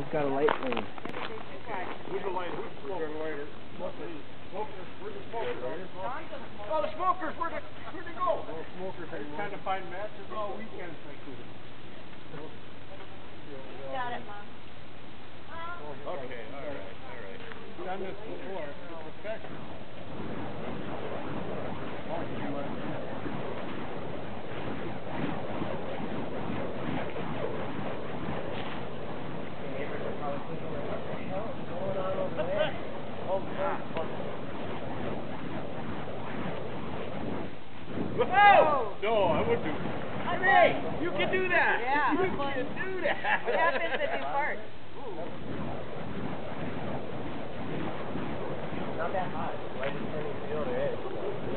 just got a light flame. Who's the lighter? Who's the lighter? Smokers. Where's the smokers? Oh, the smokers! Where'd they go? No smokers. They're trying to find matches all weekend. Got it, Mom. Okay, all right. We've done this before. It's professional. Whoa! No, I wouldn't do that. Hey, you can do that. Yeah. You can do that. What happens if you fart? Not that hot. Right in front of the field, it is.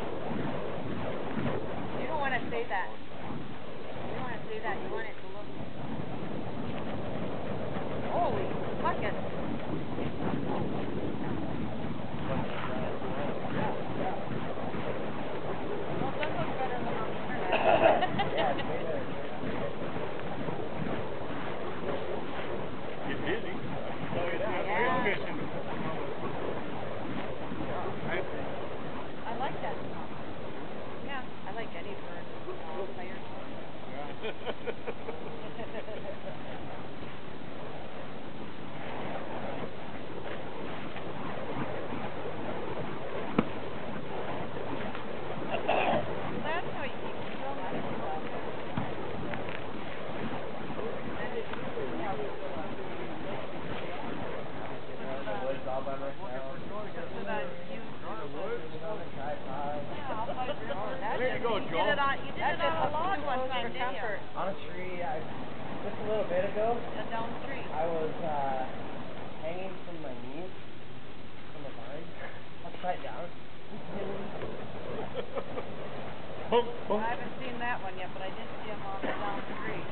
You don't want to say that. You don't want to say that. You want it to look. Holy bucket. Well, that looks better than on the internet. Yeah, it's way better. Get busy. I can tell you that. Yeah. Whale fishing. I like that. Yeah, I like any bird. Fire. That's how you keep it There you go, Joe. You did it on a log one time, didn't you? On a tree, just a little bit ago, A down tree. I was hanging from my knees from a vine, upside down. I haven't seen that one yet, but I did see him on the down tree.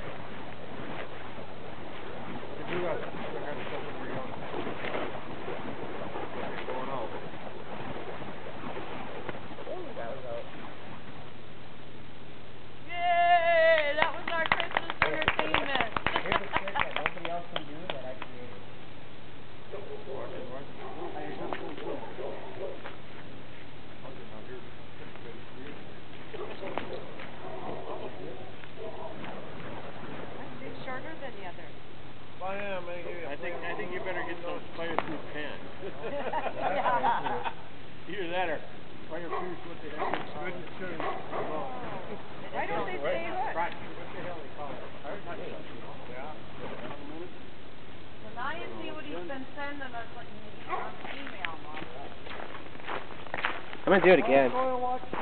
You do that. I got something for you. It's going out. That was out. Yay! That was our Christmas entertainment. Here's a trick that nobody else can do that I created. It's shorter than the other. I think you better get those fireproof pants. Yeah. Either that or fireproof what the heck it's good insurance. Why don't they say what? Right. What the hell they call it? Yeah. So now you see what he's been sending us on email, Mom. I'm gonna do it again. Go and watch